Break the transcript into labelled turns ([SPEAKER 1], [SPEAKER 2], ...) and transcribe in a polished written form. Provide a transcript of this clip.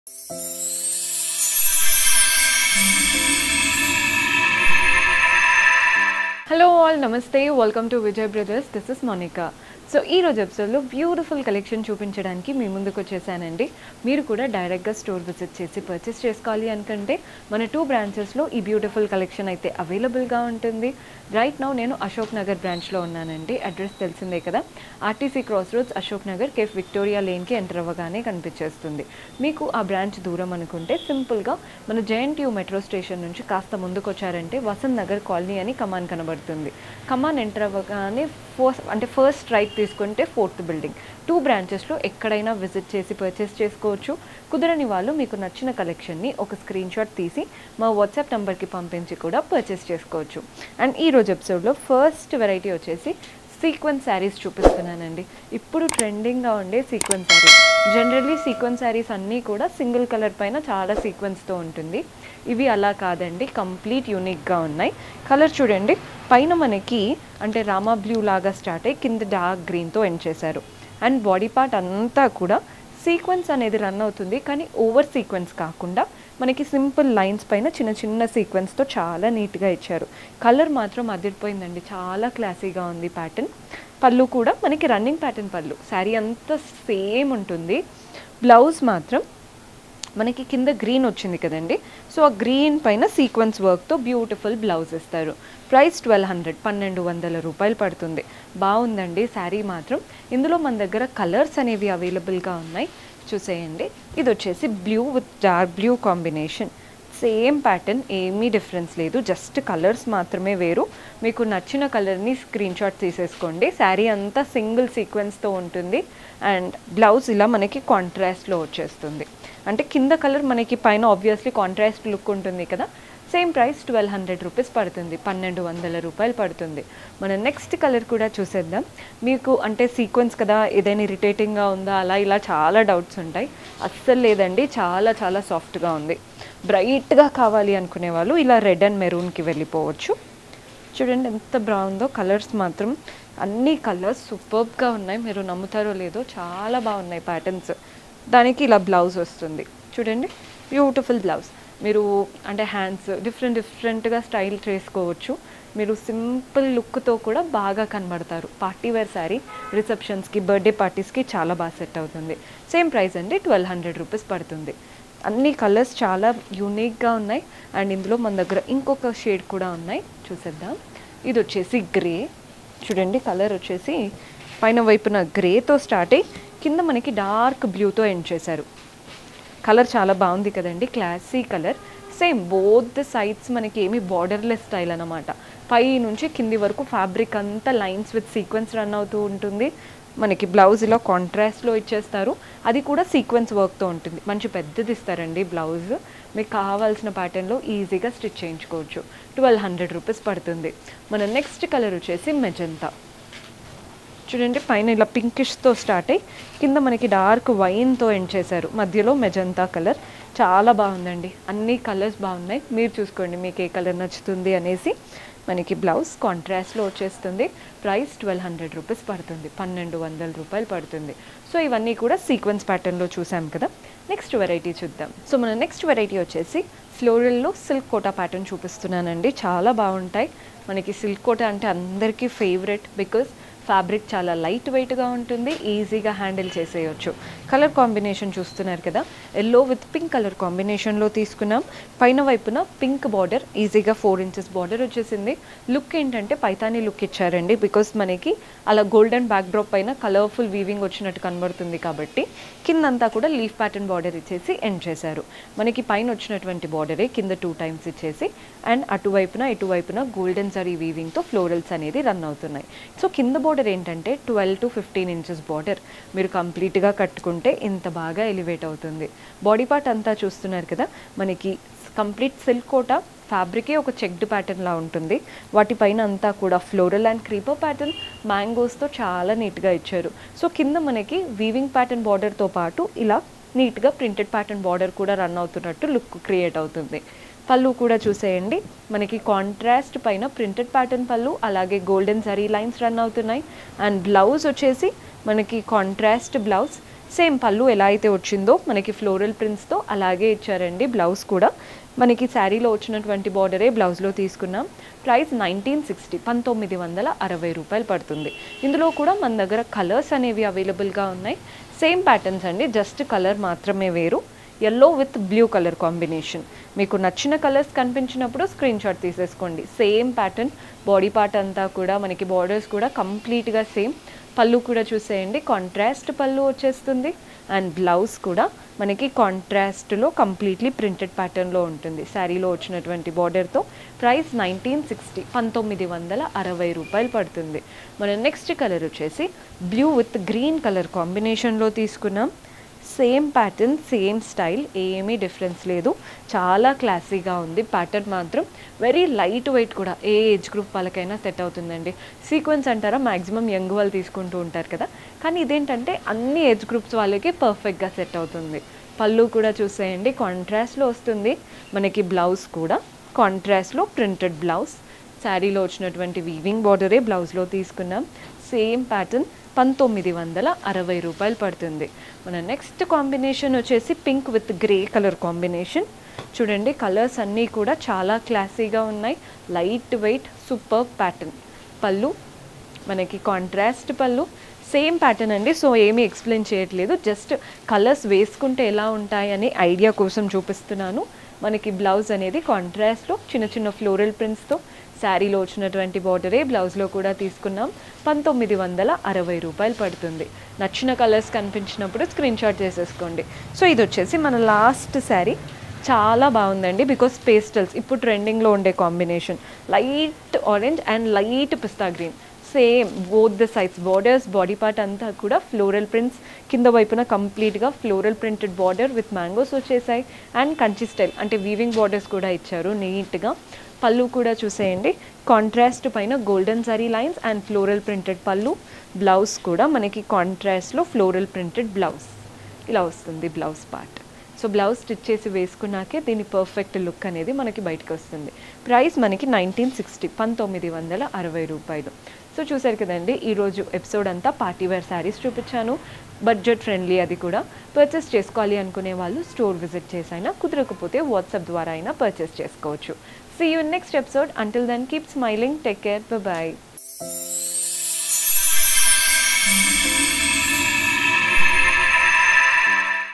[SPEAKER 1] Hello all, namaste, welcome to Vijay Brothers. This is Monica. So ఈ రోజు ఎపిసోడ్లో beautiful collection చూపించడానికి మీ ముందుకు వచ్చేసానండి. మీరు కూడా డైరెక్ట్గా స్టోర్ విజిట్ చేసి పర్చేస్ చేసుకోవాలి అనుకుంటే మన 2 బ్రాంచెస్లో ఈ బ్యూటిఫుల్ కలెక్షన్ అయితే అవైలబుల్గా ఉంటుంది. రైట్ నౌ నేను అశోక్ నగర్ బ్రాంచ్లో ఉన్నానండి. అడ్రస్ తెలిసిందే కదా, RTC cross roads Ashok Nagar cafe Victoria లేన్కి ఎంటర్ అవ్వగానే కనిపించేస్తుంది. మీకు ఆ బ్రాంచ్ దూరం అనుకుంటే సింపుల్గా మన JNTU మెట్రో స్టేషన్ నుంచి కాస్త ముందుకు వచ్చారంటే వసంత్ నగర్ కాలనీ అని కమాన్ కనబడుతుంది. కమాన్ ఎంటర్ అవ్వగానే ఫస్ట్ రైట్ తీసుకుంటే 4th బిల్డింగ్. 2 బ్రాంచెస్లో ఎక్కడైనా విజిట్ చేసి పర్చేస్ చేసుకోవచ్చు. కుదరని వాళ్ళు మీకు నచ్చిన కలెక్షన్ని ఒక స్క్రీన్ షాట్ తీసి మా వాట్సాప్ నెంబర్కి పంపించి కూడా పర్చేస్ చేసుకోవచ్చు. అండ్ ఈరోజు ఎపిసోడ్లో ఫస్ట్ వెరైటీ వచ్చేసి సీక్వెన్స్ శారీస్ చూపిస్తున్నానండి. ఇప్పుడు ట్రెండింగ్గా ఉండే sequence saris. Generally sequence saris అన్నీ కూడా సింగిల్ కలర్ పైన చాలా సీక్వెన్స్తో ఉంటుంది. ఇవి అలా కాదండి, కంప్లీట్ యూనిక్గా ఉన్నాయి. కలర్ చూడండి, పైన మనకి అంటే రామా బ్లూ లాగా స్టార్ట్ అయ్యి కింద డార్క్ గ్రీన్తో ఎండ్ చేశారు. అండ్ బాడీ పార్ట్ అంతా కూడా సీక్వెన్స్ అనేది రన్ అవుతుంది, కానీ ఓవర్ సీక్వెన్స్ కాకుండా మనకి సింపుల్ లైన్స్ పైన చిన్న చిన్న సీక్వెన్స్తో చాలా నీట్గా ఇచ్చారు. కలర్ మాత్రం అదిరిపోయిందండి, చాలా క్లాసీగా ఉంది ప్యాటర్న్. పళ్ళు కూడా మనకి రన్నింగ్ ప్యాటర్న్ పళ్ళు, శారీ అంతా సేమ్ ఉంటుంది. బ్లౌజ్ మాత్రం మనకి కింద గ్రీన్ వచ్చింది కదండి, సో ఆ గ్రీన్ పైన సీక్వెన్స్ వర్క్తో బ్యూటిఫుల్ బ్లౌజ్ ఇస్తారు. ప్రైస్ 1200 రూపాయలు పడుతుంది. బాగుందండి శారీ మాత్రం. ఇందులో మన దగ్గర కలర్స్ అనేవి అవైలబుల్గా ఉన్నాయి, చూసేయండి. ఇది వచ్చేసి blue with dark blue combination. Same pattern, ఏమీ డిఫరెన్స్ లేదు, జస్ట్ కలర్స్ మాత్రమే వేరు. మీకు నచ్చిన కలర్ని స్క్రీన్ షాట్ తీసేసుకోండి. శారీ అంతా సింగిల్ సీక్వెన్స్తో ఉంటుంది. అండ్ బ్లౌజ్ ఇలా మనకి కాంట్రాస్ట్లో వచ్చేస్తుంది. అంటే కింద కలర్ మనకి పైన ఆబ్వియస్లీ కాంట్రాస్ట్ లుక్ ఉంటుంది కదా. సేమ్ ప్రైస్ 1200 రూపీస్ పడుతుంది, 1200 రూపాయలు పడుతుంది. మన నెక్స్ట్ కలర్ కూడా చూసేద్దాం. మీకు అంటే సీక్వెన్స్ కదా, ఏదైనా ఇరిటేటింగ్గా ఉందా అలా ఇలా చాలా డౌట్స్ ఉంటాయి. అస్సలు లేదండి, చాలా చాలా సాఫ్ట్గా ఉంది. బ్రైట్గా కావాలి అనుకునే వాళ్ళు ఇలా రెడ్ అండ్ మెరూన్కి వెళ్ళిపోవచ్చు. చూడండి ఎంత బాగుందో. కలర్స్ మాత్రం అన్ని కలర్స్ సూపర్గా ఉన్నాయి, మీరు నమ్ముతారో లేదో చాలా బాగున్నాయి ప్యాటర్న్స్. దానికి ఇలా బ్లౌజ్ వస్తుంది చూడండి, బ్యూటిఫుల్ బ్లౌజ్. మీరు అంటే హ్యాండ్స్ డిఫరెంట్గా స్టైల్ చేసుకోవచ్చు. మీరు సింపుల్ లుక్తో కూడా బాగా కనబడతారు. పార్టీ వేర్ శారీ రిసెప్షన్స్కి, బర్త్డే పార్టీస్కి చాలా బాగా సెట్ అవుతుంది. సేమ్ ప్రైస్ అండి, 1200 రూపీస్ పడుతుంది. అన్ని కలర్స్ చాలా యూనిక్గా ఉన్నాయి. అండ్ ఇందులో మన దగ్గర ఇంకొక షేడ్ కూడా ఉన్నాయి, చూసేద్దాం. ఇది వచ్చేసి గ్రే. చూడండి కలర్ వచ్చేసి పైన వైపున గ్రేతో స్టార్ట్ అయ్యి కింద మనకి డార్క్ బ్లూతో ఎండ్ చేశారు. కలర్ చాలా బాగుంది కదండి, classy colour. Same both the sides మనకి ఏమి బార్డర్లెస్ స్టైల్ అనమాట. పై నుంచి కింది వరకు ఫ్యాబ్రిక్ అంతా లైన్స్ విత్ సీక్వెన్స్ రన్ అవుతూ ఉంటుంది. మనకి బ్లౌజ్ ఇలా కాంట్రాస్ట్లో ఇచ్చేస్తారు, అది కూడా సీక్వెన్స్ వర్క్తో ఉంటుంది. మంచి పెద్దది ఇస్తారండి బ్లౌజ్. మీకు కావాల్సిన ప్యాటర్న్లో ఈజీగా స్టిచ్ చేయించుకోవచ్చు. 1200 రూపీస్ పడుతుంది. మన నెక్స్ట్ కలర్ వచ్చేసి మెజంతా. చూడండి పైన ఇలా పింకిష్తో స్టార్ట్ అయ్యి కింద మనకి డార్క్ వైన్తో ఎండ్ చేశారు. మధ్యలో మెజంతా కలర్ చాలా బాగుందండి. అన్ని కలర్స్ బాగున్నాయి, మీరు చూసుకోండి మీకు ఏ కలర్ నచ్చుతుంది అనేసి. మనకి బ్లౌజ్ కాంట్రాస్ట్లో వచ్చేస్తుంది. ప్రైస్ 1200 రూపీస్ పడుతుంది, 1200 రూపాయలు పడుతుంది. సో ఇవన్నీ కూడా సీక్వెన్స్ ప్యాటర్న్లో చూసాం కదా. నెక్స్ట్ వెరైటీ చూద్దాం. సో మన నెక్స్ట్ వెరైటీ వచ్చేసి ఫ్లోరల్లో సిల్క్ కోటా ప్యాటర్న్ చూపిస్తున్నానండి. చాలా బాగుంటాయి. మనకి సిల్క్ కోటా అంటే అందరికీ ఫేవరెట్, బికాజ్ ఫ్యాబ్రిక్ చాలా లైట్ వెయిట్గా ఉంటుంది, ఈజీగా హ్యాండిల్ చేసేయచ్చు. కలర్ కాంబినేషన్ చూస్తున్నారు కదా, ఎల్లో విత్ పింక్ కలర్ కాంబినేషన్లో తీసుకున్నాం. పైన వైపున పింక్ బార్డర్, ఈజీగా 4 ఇంచెస్ బార్డర్ వచ్చేసింది. లుక్ ఏంటంటే పైతానీ లుక్ ఇచ్చారండి, బికాస్ మనకి అలా గోల్డెన్ బ్యాక్ డ్రాప్ పైన కలర్ఫుల్ వీవింగ్ వచ్చినట్టు కనబడుతుంది కాబట్టి కిందంతా కూడా లీఫ్ ప్యాటర్న్ బార్డర్ ఇచ్చేసి ఎండ్ చేశారు. మనకి పైన వచ్చినటువంటి బార్డరే కింద 2 టైమ్స్ ఇచ్చేసి అండ్ అటువైపున ఇటువైపున గోల్డెన్ జరీ వీవింగ్తో ఫ్లోరల్స్ అనేది రన్ అవుతున్నాయి. సో కింద బార్డర్ ఏంటంటే 12 to 15 ఇంచెస్ బార్డర్. మీరు కంప్లీట్గా కట్టుకుంటే ఇంత బాగా ఎలివేట్ అవుతుంది. బాడీ పార్ట్ అంతా చూస్తున్నారు కదా, మనకి కంప్లీట్ సిల్క్ కోటా ఫ్యాబ్రికే ఒక చెక్డ్ ప్యాటర్న్లా ఉంటుంది. వాటిపైన అంతా కూడా ఫ్లోరల్ అండ్ క్రీపర్ ప్యాటర్న్ మ్యాంగోస్తో చాలా నీట్గా ఇచ్చారు. సో కింద మనకి వీవింగ్ ప్యాటర్న్ బార్డర్తో పాటు ఇలా నీట్గా ప్రింటెడ్ ప్యాటర్న్ బార్డర్ కూడా రన్ అవుతున్నట్టు లుక్ క్రియేట్ అవుతుంది. పళ్ళు కూడా చూసేయండి, మనకి కాంట్రాస్ట్ పైన ప్రింటెడ్ ప్యాటర్న్ పళ్ళు, అలాగే గోల్డెన్ జరీ లైన్స్ రన్ అవుతున్నాయి. అండ్ బ్లౌజ్ వచ్చేసి మనకి కాంట్రాస్ట్ బ్లౌజ్, సేమ్ పళ్ళు ఎలా అయితే వచ్చిందో మనకి ఫ్లోరల్ ప్రింట్స్తో అలాగే ఇచ్చారండి. బ్లౌజ్ కూడా మనకి శారీలో వచ్చినటువంటి బార్డరే బ్లౌజ్లో తీసుకున్నాం. ప్రైస్ 1960, 1960 రూపాయలు పడుతుంది. ఇందులో కూడా మన దగ్గర కలర్స్ అనేవి అవైలబుల్గా ఉన్నాయి. సేమ్ ప్యాటర్న్స్ అండి, జస్ట్ కలర్ మాత్రమే వేరు. Yellow with blue colour combination. మీకు నచ్చిన కలర్స్ కనిపించినప్పుడు స్క్రీన్ షాట్ తీసేసుకోండి. సేమ్ ప్యాటర్న్, బాడీ పార్ట్ అంతా కూడా మనకి బార్డర్స్ కూడా కంప్లీట్గా సేమ్. పళ్ళు కూడా చూసేయండి, కాంట్రాస్ట్ పళ్ళు వచ్చేస్తుంది. అండ్ బ్లౌజ్ కూడా మనకి కాంట్రాస్ట్లో కంప్లీట్లీ ప్రింటెడ్ ప్యాటర్న్లో ఉంటుంది శారీలో వచ్చినటువంటి బార్డర్తో. ప్రైస్ 1960, 1960 రూపాయలు పడుతుంది. మన నెక్స్ట్ కలర్ వచ్చేసి బ్లూ విత్ గ్రీన్ కలర్ కాంబినేషన్లో తీసుకున్నాం. సేమ్ ప్యాటర్న్, సేమ్ స్టైల్, ఏమీ డిఫరెన్స్ లేదు. చాలా క్లాసీగా ఉంది. ప్యాటర్న్ మాత్రం వెరీ లైట్ వెయిట్ కూడా, ఏ ఏజ్ గ్రూప్ వాళ్ళకైనా సెట్ అవుతుందండి. సీక్వెన్స్ అంటారా, మ్యాక్సిమం యంగ్ వాళ్ళు తీసుకుంటూ ఉంటారు కదా, కానీ ఇదేంటంటే అన్ని ఏజ్ గ్రూప్స్ వాళ్ళకి పర్ఫెక్ట్గా సెట్ అవుతుంది. పళ్ళు కూడా చూసేయండి, కాంట్రాస్ట్లో వస్తుంది. మనకి బ్లౌజ్ కూడా కాంట్రాస్ట్లో ప్రింటెడ్ బ్లౌజ్. శారీలో వచ్చినటువంటి వీవింగ్ బార్డరే బ్లౌజ్లో తీసుకున్నాం. సేమ్ ప్యాటర్న్, 1960 రూపాయలు పడుతుంది. మన నెక్స్ట్ కాంబినేషన్ వచ్చేసి pink with grey colour combination. చూడండి, కలర్స్ అన్నీ కూడా చాలా క్లాసీగా ఉన్నాయి. Light weight, super pattern. పళ్ళు మనకి కాంట్రాస్ట్ పళ్ళు, సేమ్ ప్యాటర్న్ అండి. సో ఏమీ ఎక్స్ప్లెయిన్ చేయట్లేదు, జస్ట్ కలర్స్ వేసుకుంటే ఎలా ఉంటాయని ఐడియా కోసం చూపిస్తున్నాను. మనకి బ్లౌజ్ అనేది కాంట్రాస్ట్లో చిన్న చిన్న ఫ్లోరల్ ప్రింట్స్తో శారీలో వచ్చినటువంటి బార్డరే బ్లౌజ్లో కూడా తీసుకున్నాం. 1960 రూపాయలు పడుతుంది. నచ్చిన కలర్స్ కనిపించినప్పుడు స్క్రీన్ షాట్ చేసేసుకోండి. సో ఇది వచ్చేసి మన లాస్ట్ శారీ. చాలా బాగుందండి, బికాస్ పేస్టల్స్ ఇప్పుడు ట్రెండింగ్లో ఉండే combination. Light orange and light pista green. Same both the sides borders, body part అంతా కూడా ఫ్లోరల్ ప్రింట్స్. కింద వైపున కంప్లీట్గా floral printed border with mangoes వచ్చేసాయి. అండ్ కంచి స్టైల్ అంటే వీవింగ్ బార్డర్స్ కూడా ఇచ్చారు నీట్గా. పళ్ళు కూడా చూసేయండి, కాంట్రాస్ట్ పైన golden zari lines and floral printed పళ్ళు. బ్లౌజ్ కూడా మనకి కాంట్రాస్ట్లో ఫ్లోరల్ ప్రింటెడ్ బ్లౌజ్. ఇలా వస్తుంది blouse part. So blouse stitch చేసి వేసుకున్నాకే దీని పర్ఫెక్ట్ లుక్ అనేది మనకి బయటకు వస్తుంది. ప్రైస్ మనకి 1960, 1960 రూపాయలు. సో చూసారు కదండి, ఈరోజు ఎపిసోడ్ అంతా పార్టీవేర్ శారీస్ చూపించాను. బడ్జెట్ ఫ్రెండ్లీ, అది కూడా పర్చేస్ చేసుకోవాలి అనుకునే వాళ్ళు స్టోర్ విజిట్ చేసైనా, కుదరకపోతే వాట్సాప్ ద్వారా అయినా పర్చేస్ చేసుకోవచ్చు. See you in next episode. Until then, keep smiling. Take care. Bye-bye.